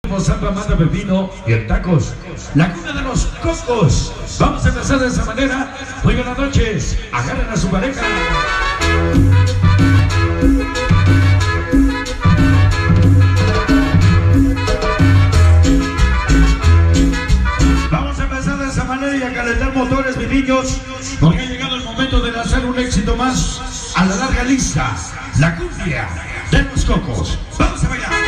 Samba, manda pepino y el tacos. La cuna de los cocos. Vamos a empezar de esa manera. Muy buenas noches. Agarren a su pareja. Vamos a empezar de esa manera y a calentar motores, mis niños, porque ha llegado el momento de lanzar un éxito más a la larga lista. La cumbia de los cocos. Vamos a bailar.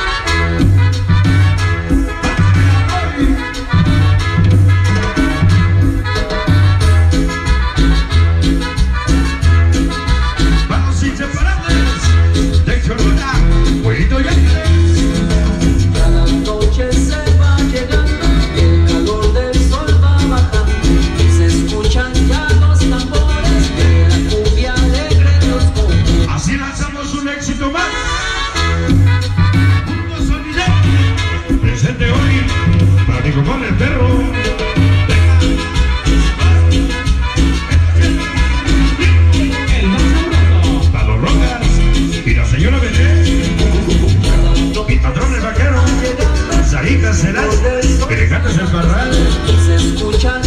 Con el perro Palo Rocas y la señora Belén, mi patrón el vaquero, Sarita Serán, que le cantas el parral. Se escuchan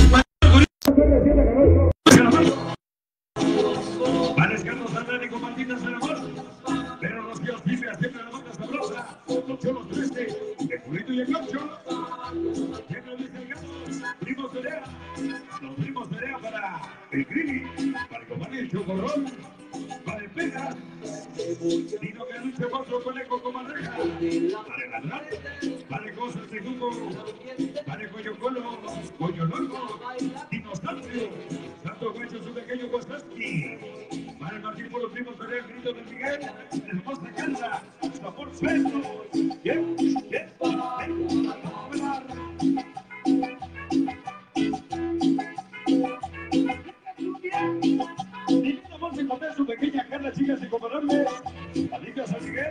Vales Carlos Andrés con malditas del amor, pero los que os pifes siempre la banda sabrosa, los cholos 13, el culito y el gaucho. Los primos de Lea para el Grini, para el comandante el Chocorrón, para el Peja, Dino que luche otro conejo como Reja, para el Ladrán, para el Cosas de Cuco, para el Coyo Colo, Coyo Loco, Dinosaurio, Santo Huecho, su pequeño Kostaski, para el Martín por los primos de Lea, el Grito del Miguel, el Costa Cansa, Sabor Suelto, bien, bien, encontrar su pequeña Carla, chicas incomparables. Alicia San Miguel.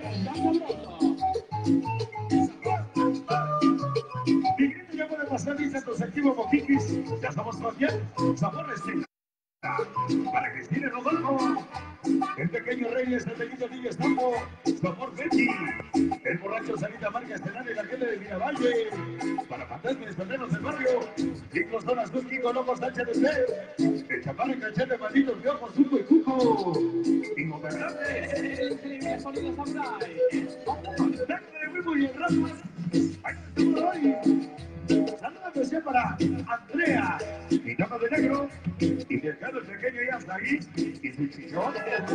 Mi grito ya puede pasar, dice los activos Mojiquis. Ya estamos más bien. Sabores para Cristina Rodolfo. El pequeño Reyes, el pequeño Niño Estampo. Sabor Betty. El borracho Salita Marca Estelar y la gente de Miravalle. Para fantasmas perderos del barrio. Chicos, zonas, tus Kiko, locos, tacha de fe. El chaparro y cachete, malditos de ojos, Zuco y Cuco. Ingobernables. El sonido samurai. Dándole huevo y el rato. Ahí estamos hoy. Saludos especial para Andrea, mi dama de negro, y Mercado el pequeño y hasta ahí, y su chichón.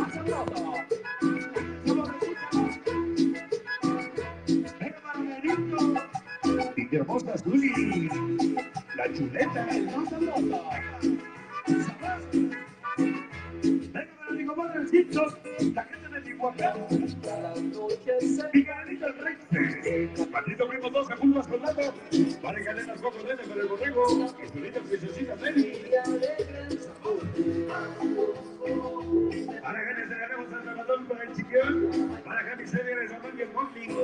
Venga, Margarito, y de hermosa Zuli, la chuleta, el más sabroso. Venga, para mi compadre el Simpson, la gente de Tijuana. Miguelito el Rey, Patito Primo 2, Capulvas con Lato, para Galenas Cocos Nene con el Borrego, y Zulita Princesita Nelly. Para Ganes de Ganemos San Salvador con el Chiquión, para Ganes de Ganes Amán y el Mofling.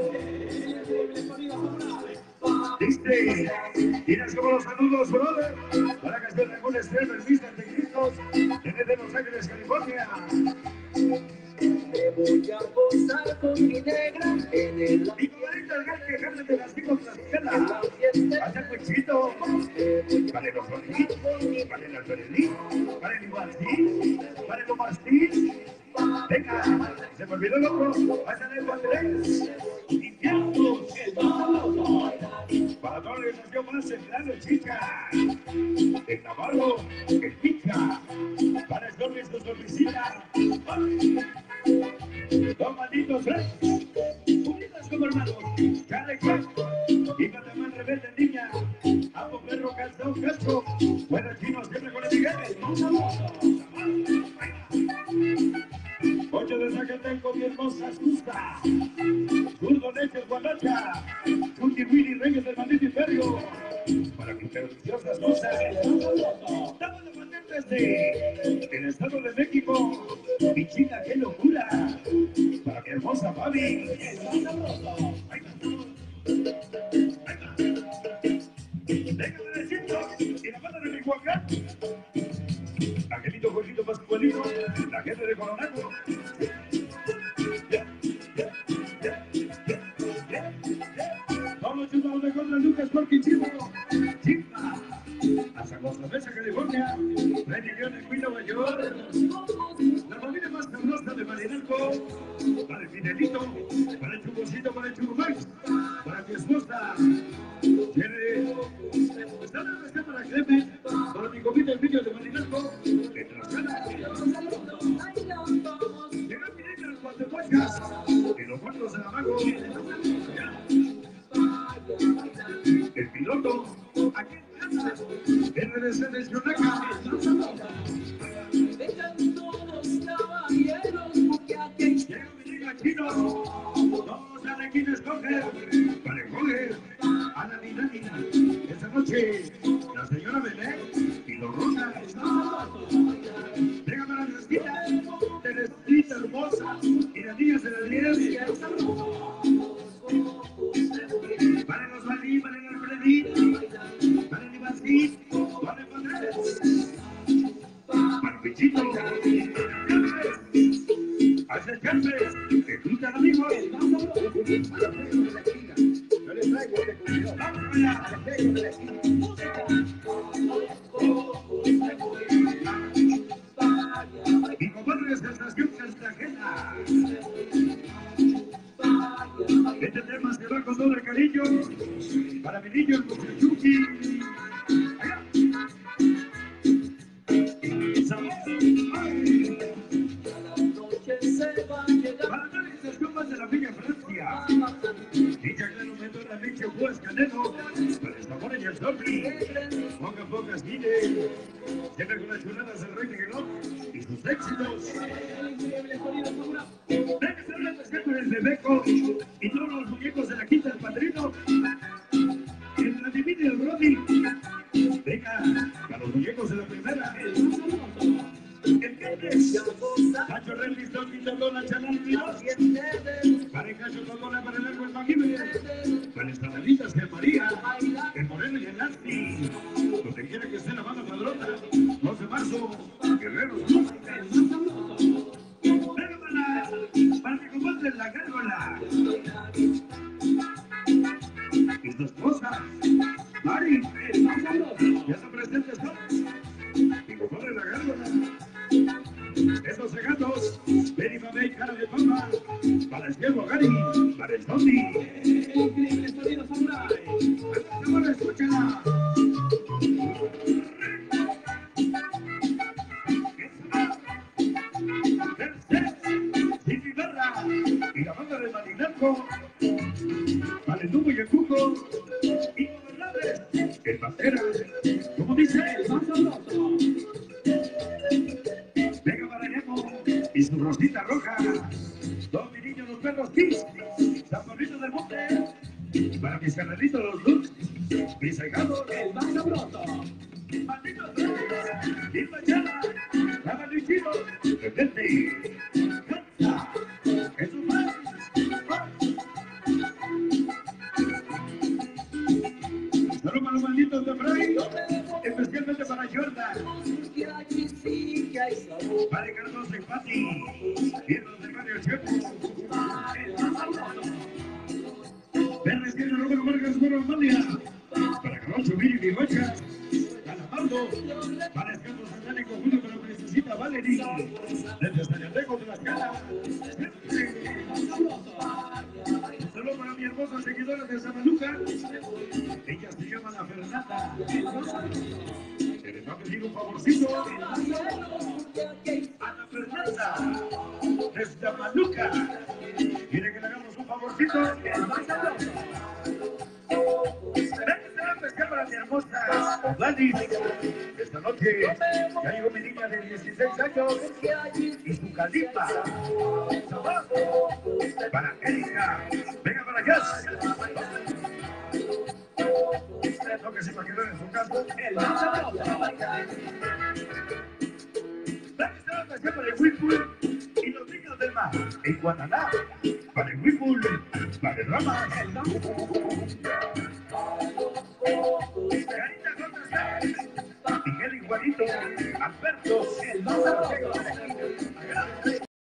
¿Viste? Tienes como los saludos, brother. Para Castel de Gol Estrella, el Mister de Cristos, desde Los Ángeles, California. Me voy a posar con mi negra en el... Mi comadrita el gal que ejerce de las chicos Tlaxcala. Hacia el Cuchito. Para los Juanín, para el Alberelín, para el Igualtín, para el Omastín. Venga, se me olvidó el otro. Hacia el Guandrés. Infiernos, el Navarro. Para toda la organización más central, el Chica. El Navarro, el Pica. Para el Torres, su sorpresita. Dos malditos, unidas como hermanos, cada cual, y Catamán rebelde niña, amo perro calzado casco, buenos chinos siempre con el Miguel, Ocho de Zacatenco, mi hermosa Astusta, Zurdo Leches, Guanacha, Chucky Willy, Reyes del maldito imperio, para que deliciosas cosas, estamos de patentes de el Estado de México, mi China, qué locura, para mi hermosa Fabi, déjame decirlo, y la banda de Michoacán, Angelito, Jorgito, Pascualito, la gente de Coronado. Vamos, de contra Lucas Porque Chivo. Chimba. Hasta Costa Mesa, California. Freddy León en Nueva York. La familia más sabrosa de Marinalco. Para el Fidelito. Para el Chubocito. Para el Chubumax. Para mi esposa. Tiene. Está la receta para Clemen. Para mi comida el vídeo de Marinalco. En Tlaxcala. Llega mi niña los Guatemalcas. Y los muertos de la mago. El piloto. Aquí en casa. RDC de Xonaca. Vengan todos caballeros, porque aquí Llega mi niña chino. Todos a quien escoger. Para escoger a la dinámica. Esta noche, la señora Belén y los Rojas. Llega para la esquina. Teresita hermosa. Y las niñas de la 10. Para los Valí, para el Alfredín. Para el Ivancín. Para el Padres. Para el Pichito. Hacia el Campes. Que juntan amigos. Yo les traigo de comida. Vamos allá. Mi compadre es Sensación Cartagena. Este tema se va con todo el cariño para mi niño el Mochayuki. Para la realización más de la Villa Francia. Dicha claro meto la leche Juez Canelo. Para el sabor y el zombie. Pocas mire. Siempre con las chuladas del Rey de Gelón y sus éxitos. Venga, se habla pescando el Bebeco y todos los muñecos de la Quinta del Padrino. El Vladimir y el Brody. Venga, a los muñecos de la primera. El Viernes. Cacho Relis, Don Quintando, la Chanel Miros. Para el Cacho Tondona, para el Arco el Magibre. Para las Canalitas de María. El Moreno y el Lasti. Donde quiera que esté la banda padrona. 2 de marzo. Guerreros. Para mi compadre la gárgola. Y tu esposa, Mari. Ya se presentes todos. Mi compadre la gárgola. Estos gatos, Benny Mamey, cara de papa. Para el cielo, Gary. Para el zombie. Increíble sonido, samurai. Ahora escúchala. Y la banda de Marinalco, para el Dumbo y el Cuco, Ingobernables, el Pastera, como dice el más sabroso. Venga para Nemo y su rosita roja, dos mi niños los perros Kiss, San Pablito del Monte, para mis carnalitos los Lux, mis ahijados, el más sabroso. Malditos Reyes, Gil Machada, Lava Luisito, Detente, Canta, Jesús Más. Saludos para los malditos de Fray, especialmente para Jordan, para Carlos y Pati, Pierros del Barrio Checo, Verdes tiene Roberto Vargas, Buenos Malia, para Carlos Viri y Rocha, Calamardo, para Escapo Santana y conjunto con la princesita Valerie, desde Estañateco de las Calas, saludos para mi hermosa seguidora de Samaluca, ella se llama la Fernanda, que les va a pedir un favorcito a la Fernanda, desde Samaluca, quiere que le hagamos un favorcito. Para mi hermosa Gladys, esta noche ya llegó mi niña de 16 años y su califa. Para Erika, venga para allá. No que se va a quedar en su casa. Para el Whirlpool y los niños del mar en Guananá. Para el Whirlpool, para el Rama. Carita González, Miguel Igualito, Alberto, el más